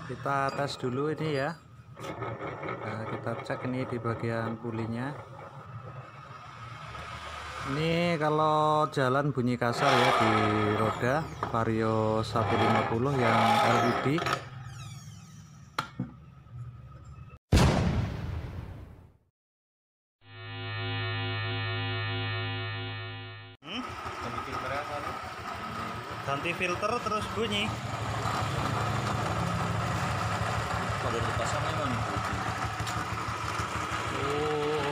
Kita tes dulu ini ya. Nah, kita cek ini di bagian pulinya. Ini kalau jalan bunyi kasar ya di roda Vario 150 yang LED. Ganti filter terus bunyi. Pada dipasang emang Oh.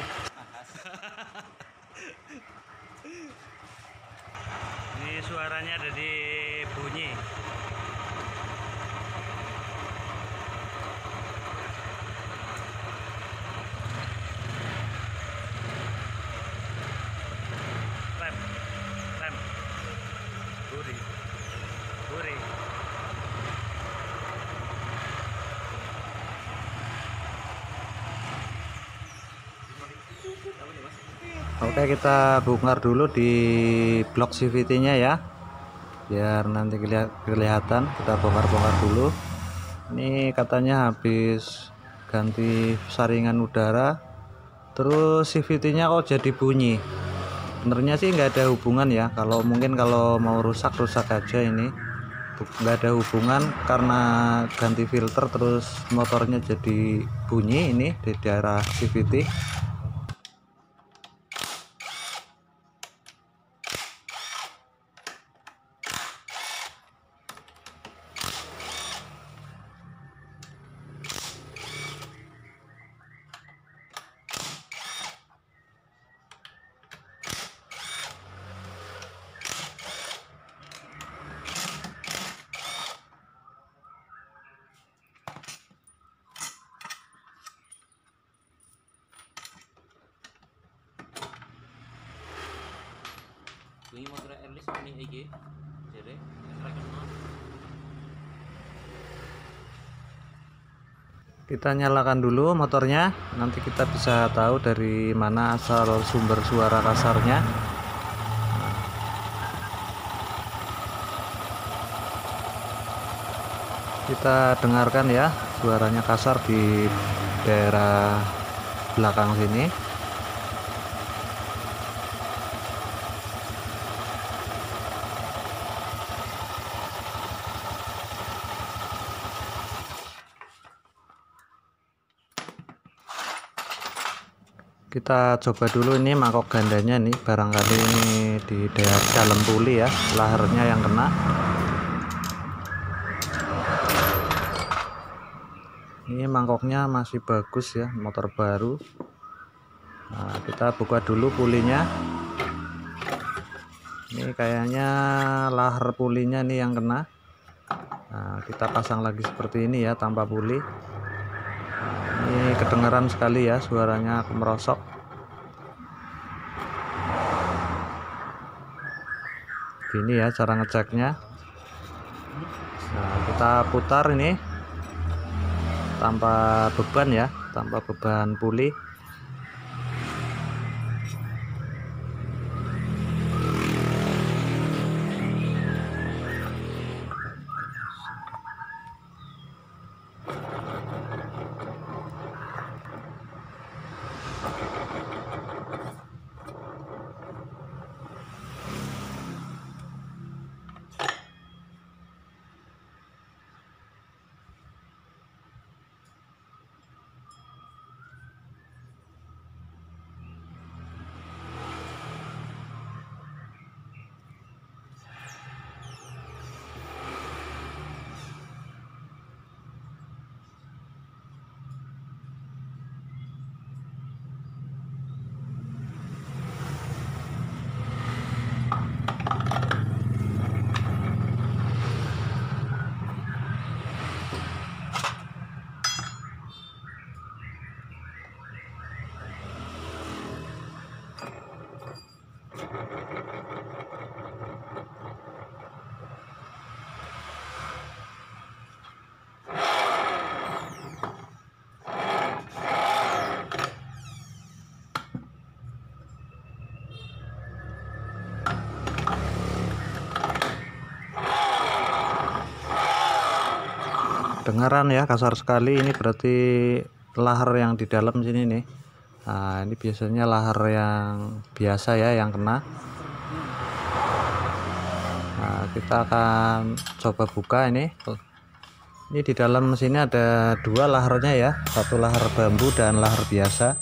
Ini suaranya ada di bunyi. Rem, rem, buri, buri. Oke, kita bongkar dulu di blok CVT-nya ya, biar nanti kelihatan. Kita bongkar-bongkar dulu. Ini katanya habis ganti saringan udara, terus CVT-nya kok jadi bunyi. Sebenarnya sih nggak ada hubungan ya. Kalau mungkin kalau mau rusak aja ini, nggak ada hubungan karena ganti filter terus motornya jadi bunyi ini di daerah CVT. ini motor Erlis ini EG jadi terkenal. Kita nyalakan dulu motornya, nanti kita bisa tahu dari mana asal sumber suara kasarnya. Kita dengarkan ya, suaranya kasar di daerah belakang sini. Kita coba dulu ini mangkok gandanya nih, barangkali ini di daerah dalam puli ya, lahernya yang kena. Ini mangkoknya masih bagus ya, motor baru. Nah, kita buka dulu pulinya. Ini kayaknya laher pulinya nih yang kena. Nah, kita pasang lagi seperti ini ya, tanpa puli. Ini kedengaran sekali ya suaranya merosok. Gini ya cara ngeceknya. Nah, kita putar ini tanpa beban ya, tanpa beban puli. kedengaran ya, kasar sekali. Ini berarti lahar yang di dalam sini nih. Nah, ini biasanya lahar yang biasa ya yang kena. Nah, kita akan coba buka ini. Ini di dalam sini ada dua laharnya ya, satu lahar bambu dan lahar biasa.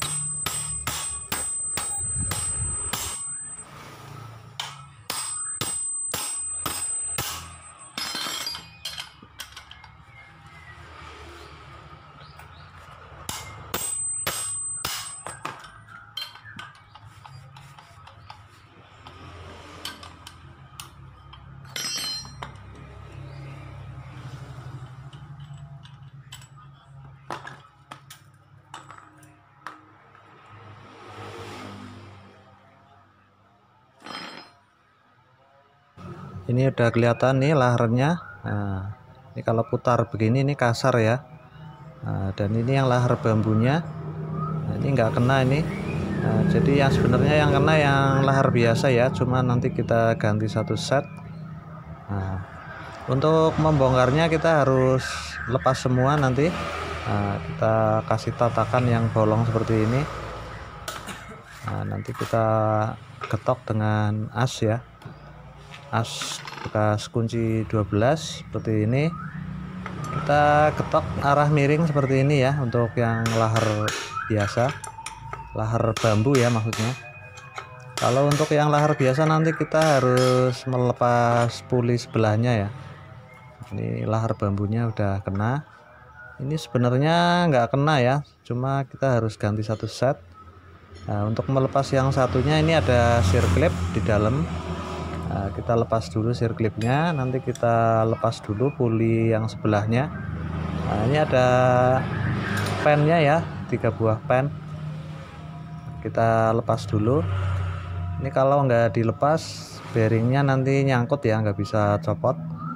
Ini udah kelihatan nih laharnya. Nah, ini kalau putar begini ini kasar ya. Nah, dan ini yang lahar bambunya. Nah, ini nggak kena ini. Nah, jadi yang sebenarnya yang kena yang lahar biasa ya, cuma nanti kita ganti satu set. Nah, untuk membongkarnya kita harus lepas semua nanti. Nah, kita kasih tatakan yang bolong seperti ini. Nah, nanti kita ketok dengan as ya, as bekas kunci 12 seperti ini. Kita ketok arah miring seperti ini ya, untuk yang lahar biasa, lahar bambu ya maksudnya. Kalau untuk yang lahar biasa nanti kita harus melepas puli sebelahnya ya. Ini lahar bambunya udah kena. Ini sebenarnya nggak kena ya, cuma kita harus ganti satu set. Nah, untuk melepas yang satunya ini ada sirklip di dalam. Nah, kita lepas dulu sirklipnya, nanti kita lepas dulu puli yang sebelahnya. Nah, ini ada pennya ya, 3 buah pen. Kita lepas dulu. Ini kalau nggak dilepas bearingnya nanti nyangkut ya, nggak bisa copot.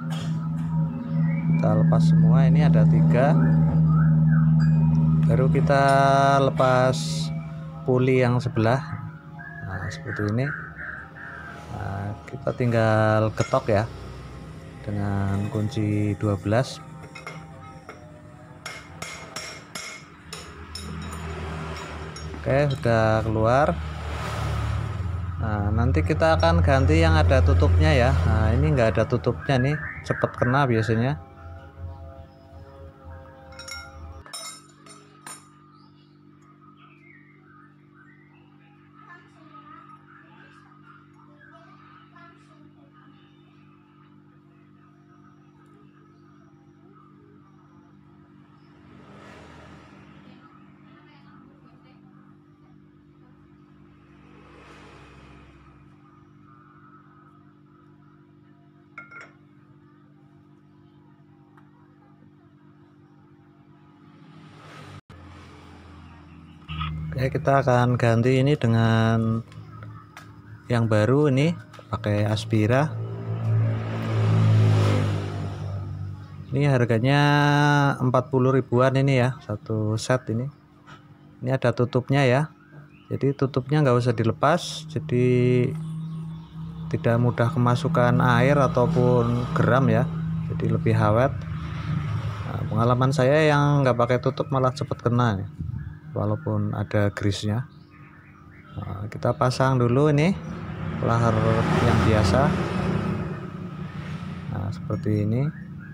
Kita lepas semua, ini ada 3. Baru kita lepas puli yang sebelah. Nah, seperti ini. Nah, kita tinggal ketok ya dengan kunci 12. Oke, sudah keluar. Nah, nanti kita akan ganti yang ada tutupnya ya. Nah, ini enggak ada tutupnya nih, cepet kena biasanya. Oke, kita akan ganti ini dengan yang baru ini, pakai Aspira. Ini harganya 40 ribuan ini ya, satu set ini. Ini ada tutupnya ya, jadi tutupnya nggak usah dilepas, jadi tidak mudah kemasukan air ataupun geram ya, jadi lebih awet. Nah, pengalaman saya yang nggak pakai tutup malah cepat kena ya, walaupun ada grease-nya. Nah, kita pasang dulu ini lahar yang biasa. Nah, seperti ini.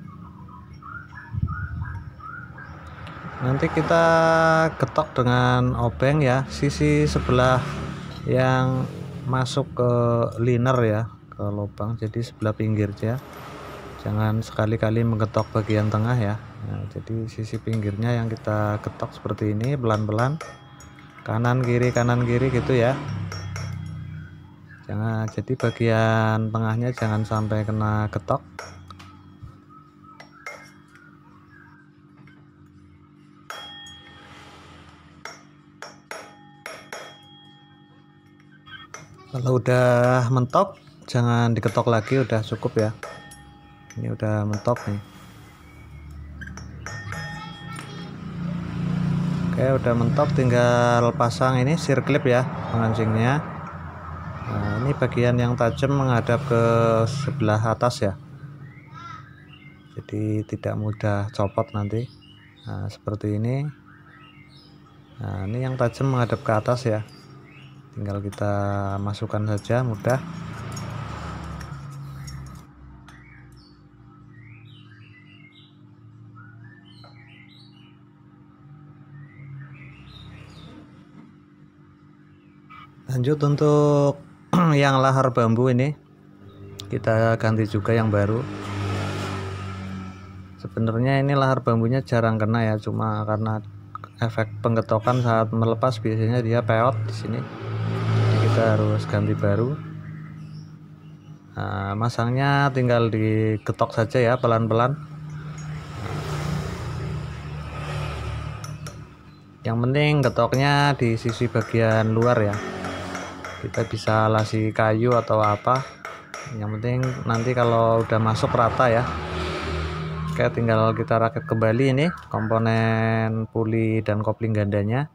Nanti kita ketok dengan obeng ya, sisi sebelah yang masuk ke liner ya, ke lubang, jadi sebelah pinggirnya. Jangan sekali-kali mengetok bagian tengah ya. Nah, jadi sisi pinggirnya yang kita ketok seperti ini, pelan-pelan, kanan kiri gitu ya. Jangan, jadi bagian tengahnya jangan sampai kena ketok. Kalau udah mentok jangan diketok lagi, udah cukup ya. Ini udah mentok nih. Oke, udah mentok, tinggal pasang ini sirklip ya pengancingnya. Nah, ini bagian yang tajam menghadap ke sebelah atas ya, jadi jadi tidak mudah copot nanti. Nah, seperti ini. Nah, ini yang tajam menghadap ke atas ya, tinggal kita masukkan saja, mudah. Lanjut untuk yang lahar bambu ini kita ganti juga yang baru. Sebenarnya ini lahar bambunya jarang kena ya, cuma karena efek penggetokan saat melepas biasanya dia peot di sini. Jadi kita harus ganti baru. Nah, masangnya tinggal digetok saja ya, pelan-pelan. Yang penting getoknya di sisi bagian luar ya. Kita bisa lasi kayu atau apa, yang penting nanti kalau udah masuk rata ya. Oke, tinggal kita rakit kembali ini komponen puli dan kopling gandanya.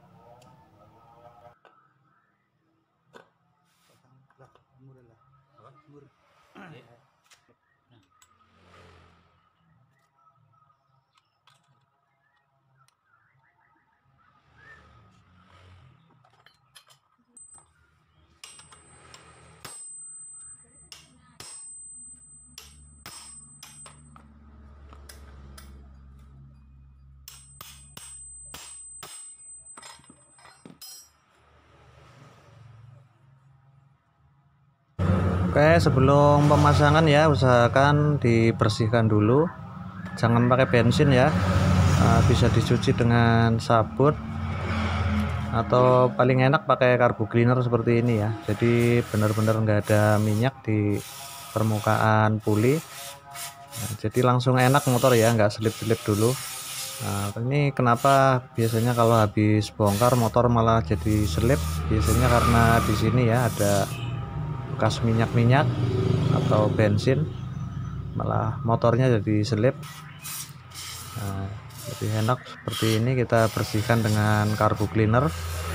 Oke, sebelum pemasangan ya usahakan dibersihkan dulu, jangan pakai bensin ya. Bisa dicuci dengan sabun atau paling enak pakai carbo cleaner seperti ini ya, jadi benar-benar nggak ada minyak di permukaan puli. Nah, jadi langsung enak motor ya, nggak selip-selip dulu. Nah, ini kenapa biasanya kalau habis bongkar motor malah jadi selip, biasanya karena di sini ya ada bekas minyak-minyak atau bensin, malah motornya jadi selip. Nah, lebih enak seperti ini, kita bersihkan dengan carbo cleaner,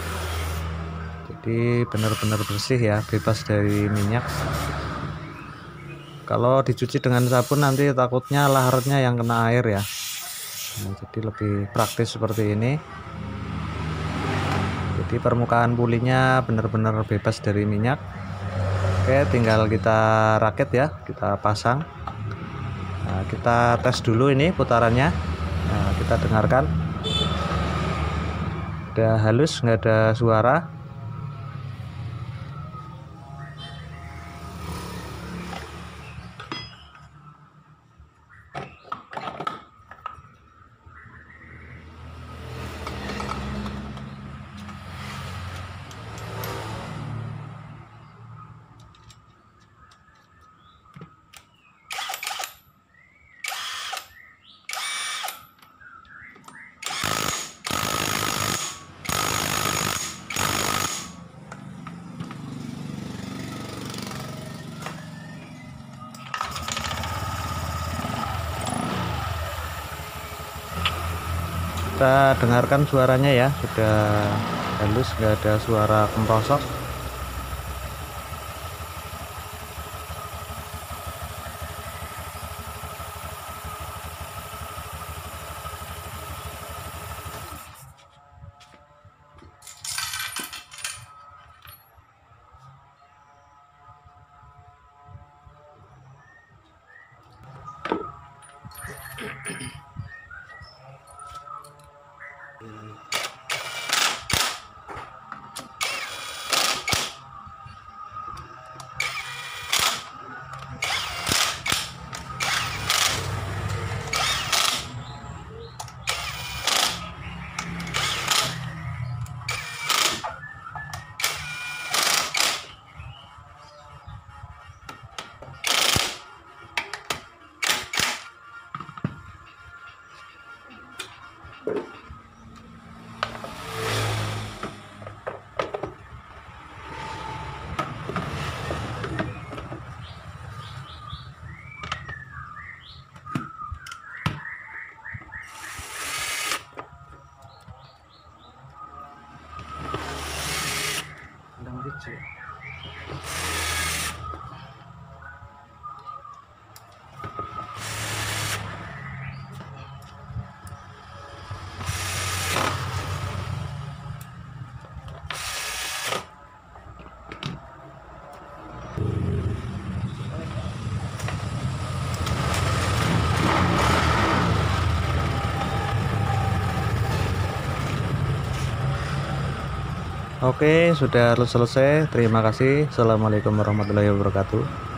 jadi benar-benar bersih ya, bebas dari minyak. Kalau dicuci dengan sabun nanti takutnya laharnya yang kena air ya. Nah, jadi lebih praktis seperti ini, jadi permukaan pulinya benar-benar bebas dari minyak. Oke, tinggal kita rakit ya, kita pasang. Nah, kita tes dulu ini putarannya. Nah, kita dengarkan, udah halus, nggak ada suara. Kita dengarkan suaranya ya, sudah halus, nggak ada suara komprosok. Oke, sudah selesai. Terima kasih. Assalamualaikum warahmatullahi wabarakatuh.